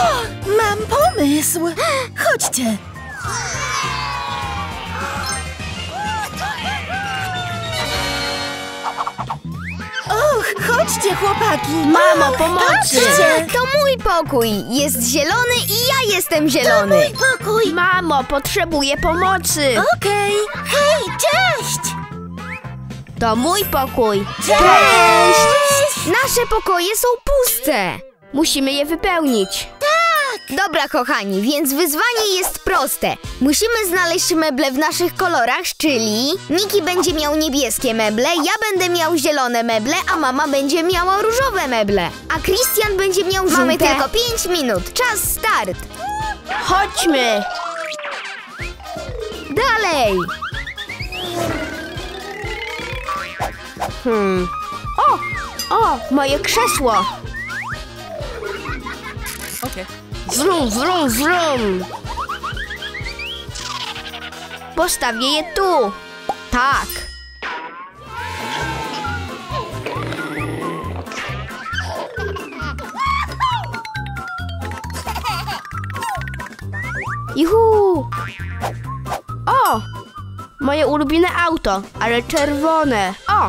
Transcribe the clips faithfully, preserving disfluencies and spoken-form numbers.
O, mam pomysł. Chodźcie. Och, chodźcie, chłopaki. Mamo, Och, pomocy. patrzcie. To mój pokój. Jest zielony i ja jestem zielony. Mój pokój. Mamo, potrzebuję pomocy. Okej. Hej, cześć. To mój pokój. Cześć. Nasze pokoje są puste. Musimy je wypełnić. Dobra, kochani, więc wyzwanie jest proste. Musimy znaleźć meble w naszych kolorach, czyli Niki będzie miał niebieskie meble, ja będę miał zielone meble, a mama będzie miała różowe meble. A Christian będzie miał żółte. Mamy tylko pięć minut. Czas start. Chodźmy. Dalej. Hmm. O, o, moje krzesło. Okej. Wrum, wrum, wrum. Postawię je tu. Tak. Juhu. O, moje ulubione auto, ale czerwone. O.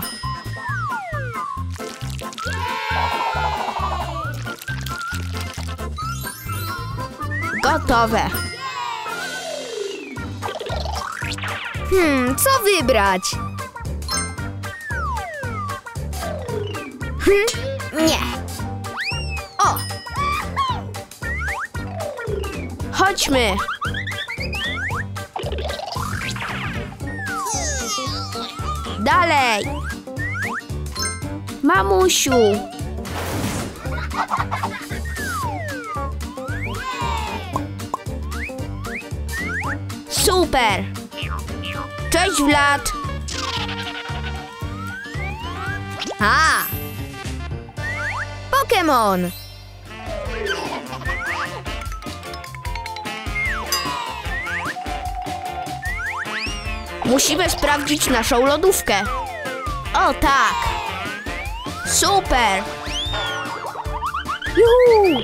Gotowe. Hmm, co wybrać? Hmm, nie. O, Chodźmy. Dalej. Mamusiu. Super. Cześć, Vlad. a. Pokémon. Musimy sprawdzić naszą lodówkę. O tak. Super. Juhu.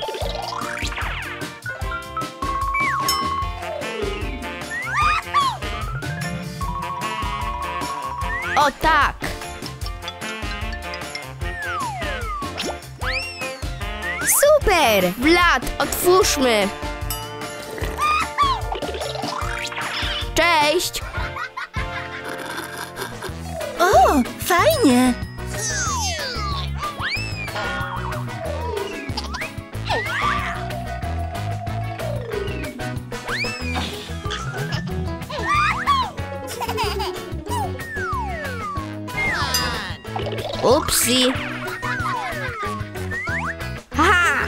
O tak. Super. Vlad, otwórzmy. Cześć. O, fajnie. Upsi. Haha.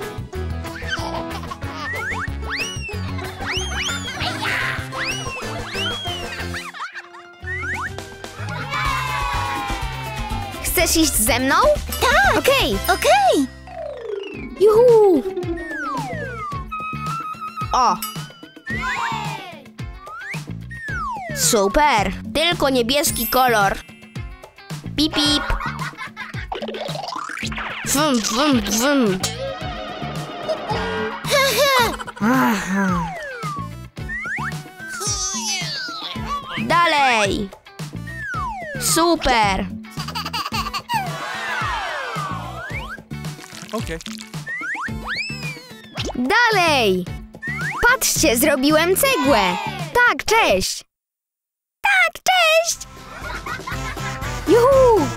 Chcesz iść ze mną? Tak. Okej. Okej. Juhu. O. Super. Tylko niebieski kolor. Pip, pip. Wum, wum, wum. Aha. Dalej. Super. Okay. Dalej. Patrzcie, zrobiłem cegłę. Tak, cześć. Tak, cześć. Juhu.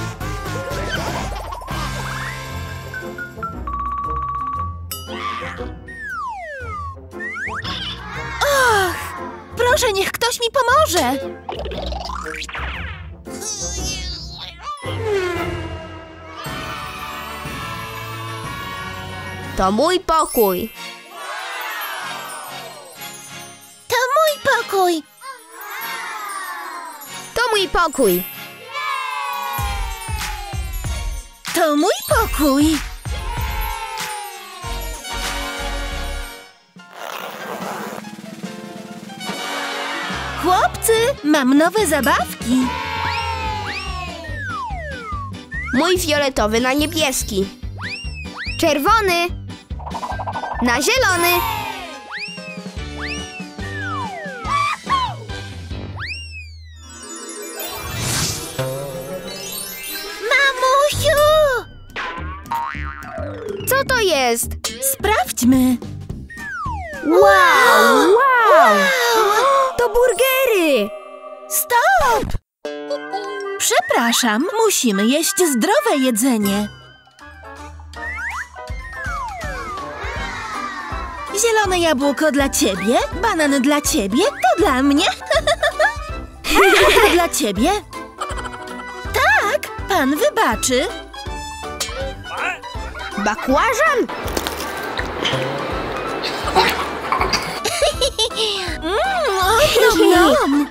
Och, proszę, niech ktoś mi pomoże. To mój pokój. To mój pokój. To mój pokój. To mój pokój. Chłopcy, mam nowe zabawki. Mój fioletowy na niebieski. Czerwony. Na zielony. Mamusiu! Co to jest? Sprawdźmy. Wow! Wow! To burgery! Stop! Przepraszam, musimy jeść zdrowe jedzenie. Zielone jabłko dla ciebie, banan dla ciebie, to dla mnie. To dla ciebie. Tak, pan wybaczy. Bakłażan? Mmm, nom, nom.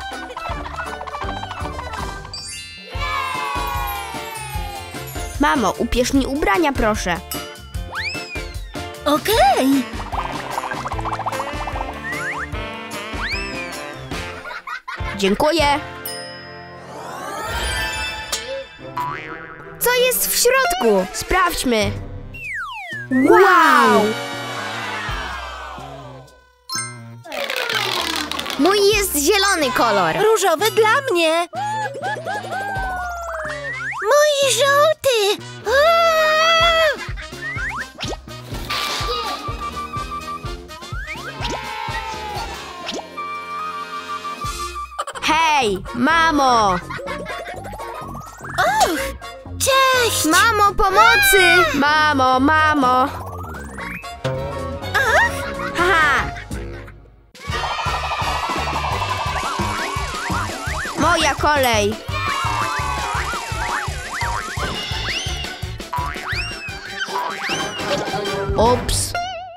Mamo, ubierz mi ubrania, proszę. Okej. Dziękuję. Co jest w środku? Sprawdźmy. Wow! Mój jest zielony kolor. Różowy dla mnie. Mój żółty. Aaa! Hej, mamo! Och, cześć. Mamo, pomocy! Mamo, mamo! Haha! Moja kolej! Ups!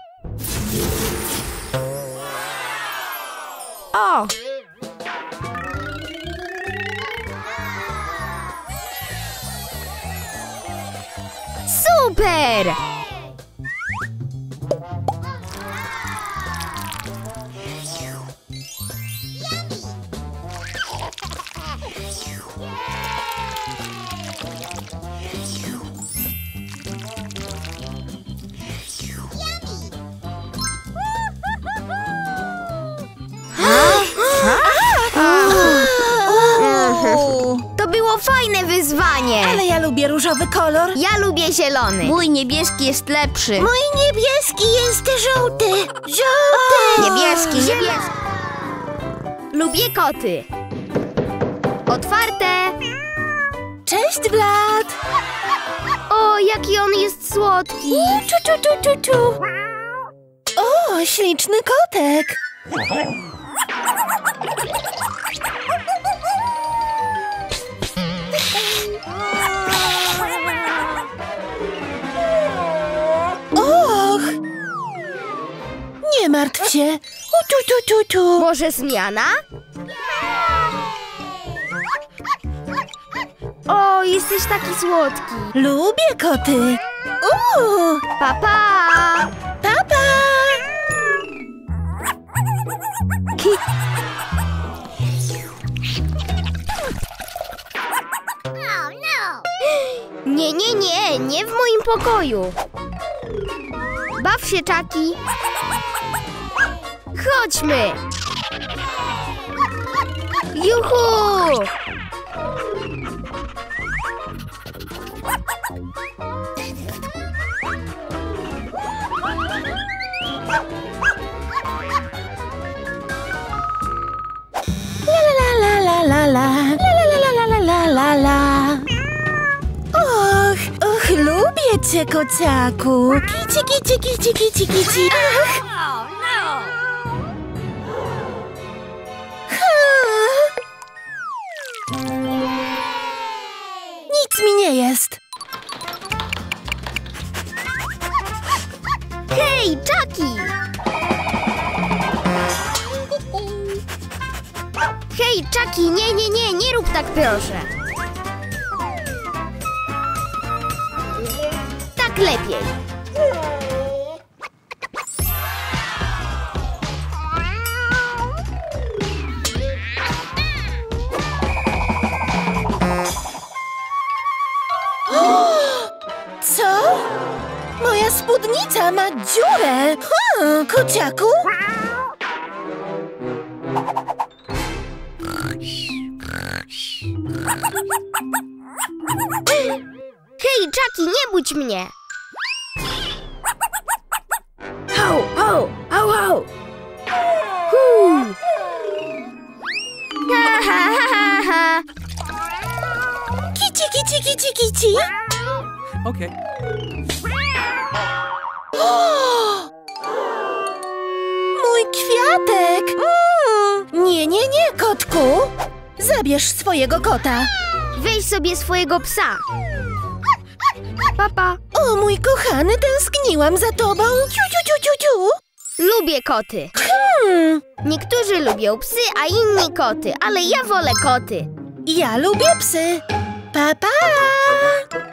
O! Super! To było fajne wyzwanie. Ale ja lubię różowy kolor. Ja lubię zielony. Mój niebieski jest lepszy. Mój niebieski jest żółty. Żółty. Niebieski, niebieski. Lubię koty. Otwarte. Cześć, Vlad. O, jaki on jest słodki. Czu, czu, czu, czu, czu. O, śliczny kotek. Och! Nie martw się. U, tu, tu, tu, tu. Może zmiana? O, jesteś taki słodki. Lubię koty. Uuu, Papa! papa. Nie, nie, nie, nie w moim pokoju. Baw się, Chucky. Chodźmy. Juhu! La la la la la la la la la la la la. Och, och, lubię cię, kociaku. Kici, kici, kici, kici, kici. Ach. Nic mi nie jest. Hej, Chucky! Hej, Chucky, nie, nie, nie, nie rób tak, proszę. Tak lepiej. Co? Moja spódnica spódnica ma dziurę. Hmm, kociaku? Hej, Chucky, nie budź mnie! Ho, ho, ho, ho. Huu. Ha, ha, ha, ha, ha. Kici, kici, kici, kici. Okay. O! Mój kwiatek! Mm. Nie, nie, nie, kotku! Zabierz swojego kota. Weź sobie swojego psa. Papa, O, mój kochany, tęskniłam za tobą. Ciu, ciu, ciu, ciu, ciu. lubię koty. Hmm, Niektórzy lubią psy, a inni koty, ale ja wolę koty. ja lubię psy. Pa, pa!